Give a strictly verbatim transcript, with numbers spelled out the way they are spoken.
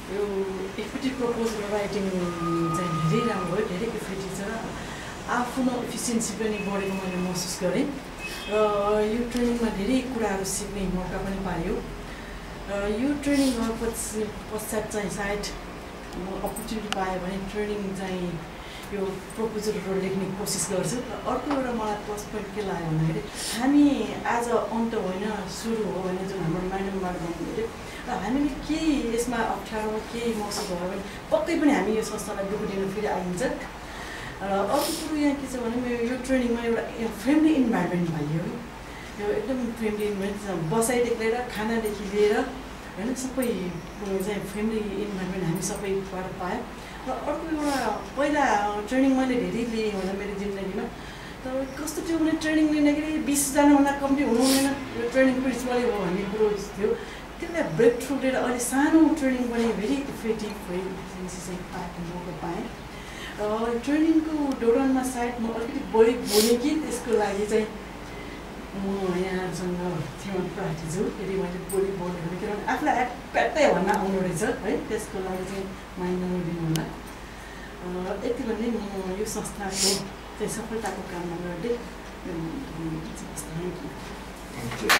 यो effective proposal writing चाहिँ धेरै राम्रो हो, धेरै इफेक्टिभ छ। आफ्नो इफिसियन्सी पनि बढेको मैले महसुस गरेँ र यो ट्रेनिङमा धेरै कुराहरू सिक्ने मौका पनि पायो। यो ट्रेनिङ पछि पश्चात चाहिँ सायद म अपर्च्युनिटी पाएँ भने ट्रेनिङ चाहिँ यो प्रपोजलहरू लेख्ने कोसिस गर्छु। र अर्को एउटा मलाई प्लस पोइन्ट के लाग्यो भन्दाखेरि हामी आज अन्त होइन सुरु हो भने जुन हाम्रो म्याडमबाट भन्नुहुन्थ्यो र हामीले केही यसमा अप्ठ्यारो केही महसुस भयो भने पक्कै पनि हामी यो संस्थालाई दुःख दिन फेरि आइन्छ। र अर्को कुरो यहाँ के छ भने यो ट्रेनिङमा एउटा फ्रेन्डली इन्भाइरोमेन्ट पाइयो। यो एकदम फ्रेन्डली इन्भाइरोमेन्ट, बसाइदेखि लिएर खानादेखि लिएर होइन सबै चाहिँ फ्रेन्डली इन्भाइरोमेन्ट हामी सबैबाट पायौँ। र अर्को एउटा पहिला ट्रेनिङ मैले धेरै लिएँ होला मेरो जिन्दगीमा, तर कस्तो थियो भने ट्रेनिङ लिँदाखेरि बिसजनाभन्दा कम्ती हुनु हुँदैन, यो ट्रेनिङ प्रिन्सिपलै हो भन्ने कुरो थियो। त्यसलाई ब्रेक थ्रु लिएर अहिले सानो ट्रेनिङ पनि भेरी इफेक्टिभ भयो चाहिँ पाएको मौका पाएँ। ट्रेनिङको दौरानमा सायद म अलिकति बढी बोलेँ कि त्यसको लागि चाहिँ म यहाँसँग क्षमा प्रार्थी छु यदि मैले बोली बोलेँ भने, किनभने आफूलाई प्याट्टै भन्न आउनु रहेछ है, त्यसको लागि चाहिँ माइन्ड नलिदिनु होला। यति भन्दै म यो संस्थाको चाहिँ सफलताको कामना गर्दै